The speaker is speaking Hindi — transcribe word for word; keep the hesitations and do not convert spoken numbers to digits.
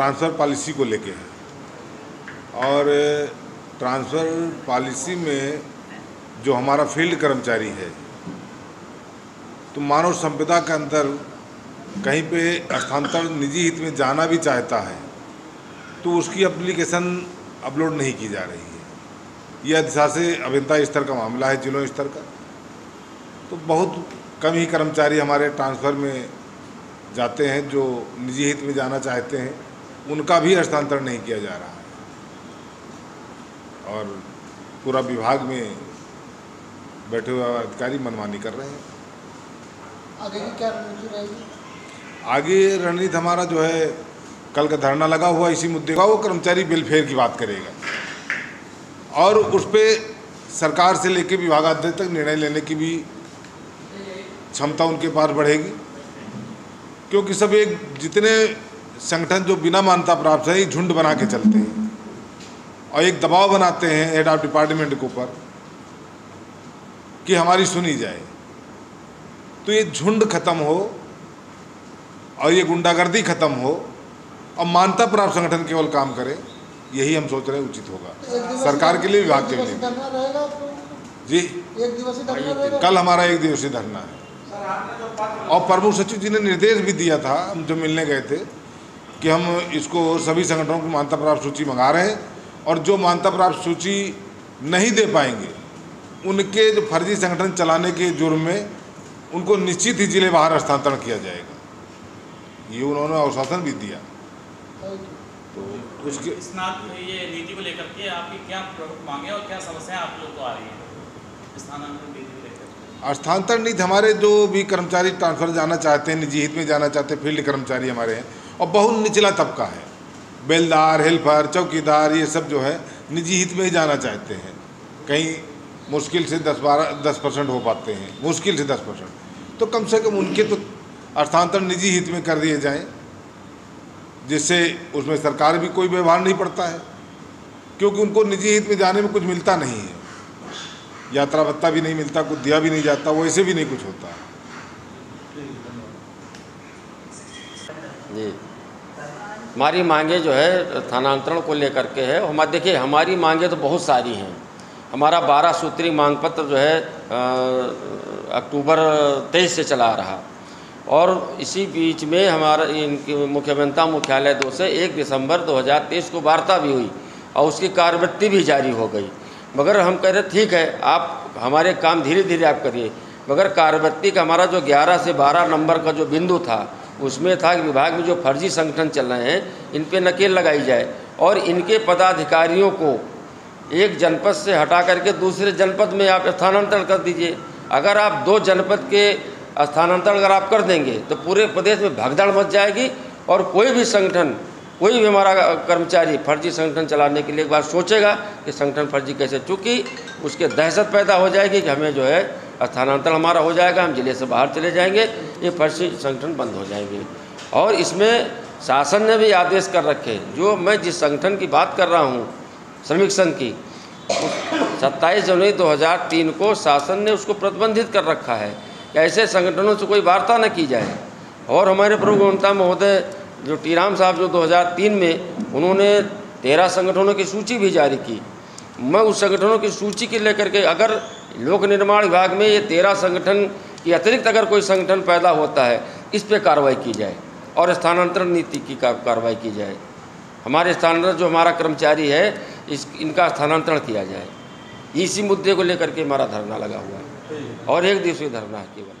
ट्रांसफ़र पॉलिसी को लेके है। और ट्रांसफ़र पॉलिसी में जो हमारा फील्ड कर्मचारी है, तो मानव संपदा के अंदर कहीं पे स्थानांतरण निजी हित में जाना भी चाहता है तो उसकी एप्लीकेशन अपलोड नहीं की जा रही है। यह अधिशासी अभियंता स्तर का मामला है, जिलों स्तर का। तो बहुत कम ही कर्मचारी हमारे ट्रांसफ़र में जाते हैं जो निजी हित में जाना चाहते हैं, उनका भी हस्तांतरण नहीं किया जा रहा है। और पूरा विभाग में बैठे हुए अधिकारी मनमानी कर रहे हैं। आगे की क्या रणनीति रहेगी? आगे रणनीति हमारा जो है, कल का धरना लगा हुआ इसी मुद्दे का, वो कर्मचारी वेलफेयर की बात करेगा और उस पर सरकार से लेकर विभागाध्यक्ष तक निर्णय लेने की भी क्षमता उनके पास बढ़ेगी। क्योंकि सब एक जितने संगठन जो बिना मान्यता प्राप्त है, झुंड बना के चलते हैं और एक दबाव बनाते हैं हेड ऑफ डिपार्टमेंट के ऊपर कि हमारी सुनी जाए। तो ये झुंड खत्म हो और ये गुंडागर्दी खत्म हो और मान्यता प्राप्त संगठन केवल काम करे, यही हम सोच रहे हैं उचित होगा सरकार के लिए, विभाग के लिए। जी, एक दिवसीय धरना रहेगा? कल हमारा एक दिवसीय धरना है। और प्रमुख सचिव जी ने निर्देश भी दिया था, हम जो मिलने गए थे, कि हम इसको सभी संगठनों की मान्यता प्राप्त सूची मंगा रहे हैं और जो मान्यता प्राप्त सूची नहीं दे पाएंगे उनके जो फर्जी संगठन चलाने के जुर्म में उनको निश्चित ही जिले बाहर हस्तांतरण किया जाएगा। ये उन्होंने आश्वासन भी दिया। तो उसके इस नात ये नीति को लेकर के आपकी क्या प्रमुख मांगे और क्या समस्याएं आप लोग को आ रही हैं स्थानांतरण नीति को लेकर? स्थानांतरण नीति, हमारे जो भी कर्मचारी ट्रांसफर जाना चाहते हैं, निजी हित में जाना चाहते हैं, फील्ड कर्मचारी हमारे हैं और बहुत निचला तबका है, बेलदार, हेल्पर, चौकीदार, ये सब जो है निजी हित में ही जाना चाहते हैं। कहीं मुश्किल से दस बारह दस परसेंट हो पाते हैं, मुश्किल से दस परसेंट। तो कम से कम उनके तो स्थानांतरण निजी हित में कर दिए जाएं, जिससे उसमें सरकार भी कोई व्यवहार नहीं पड़ता है। क्योंकि उनको निजी हित में जाने में कुछ मिलता नहीं है, यात्रा भत्ता भी नहीं मिलता, कुछ दिया भी नहीं जाता, वैसे भी नहीं कुछ होता। जी, हमारी मांगे जो है स्थानांतरण को लेकर के है। हम देखिए, हमारी मांगे तो बहुत सारी हैं। हमारा बारह सूत्री मांग पत्र जो है अक्टूबर तेईस से चला रहा और इसी बीच में हमारा इनके मुख्य अभियंता मुख्यालय दो से एक दिसंबर दो हज़ार तेईस को वार्ता भी हुई और उसकी कार्यवृत्ति भी जारी हो गई। मगर हम कह रहे ठीक है, आप हमारे काम धीरे धीरे आप करिए। मगर कार्यवृत्ति का हमारा जो ग्यारह से बारह नंबर का जो बिंदु था, उसमें था कि विभाग में जो फर्जी संगठन चल रहे हैं इन पे नकेल लगाई जाए और इनके पदाधिकारियों को एक जनपद से हटा करके दूसरे जनपद में आप स्थानांतरण कर दीजिए। अगर आप दो जनपद के स्थानांतरण अगर आप कर देंगे तो पूरे प्रदेश में भगदड़ मच जाएगी और कोई भी संगठन, कोई भी हमारा कर्मचारी फर्जी संगठन चलाने के लिए एक बार सोचेगा कि संगठन फर्जी कैसे, चूँकि उसके दहशत पैदा हो जाएगी कि हमें जो है स्थानांतरण हमारा हो जाएगा, हम जिले से बाहर चले जाएंगे, ये फर्जी संगठन बंद हो जाएंगे। और इसमें शासन ने भी आदेश कर रखे, जो मैं जिस संगठन की बात कर रहा हूँ, श्रमिक संघ की, सत्ताईस जनवरी दो हज़ार तीन को शासन ने उसको प्रतिबंधित कर रखा है कि ऐसे संगठनों से कोई वार्ता न की जाए। और हमारे प्रमुख अभियंता महोदय जो टी राम साहब जो दो हज़ार तीन में उन्होंने तेरह संगठनों की सूची भी जारी की। मैं उस संगठनों की सूची के लेकर के, अगर लोक निर्माण विभाग में ये तेरह संगठन के अतिरिक्त अगर कोई संगठन पैदा होता है, इस पर कार्रवाई की जाए और स्थानांतरण नीति की कार्रवाई की जाए। हमारे स्थानांतरण जो हमारा कर्मचारी है, इस इनका स्थानांतरण किया जाए। इसी मुद्दे को लेकर के हमारा धरना लगा हुआ है और एक दिवसीय धरना है केवल।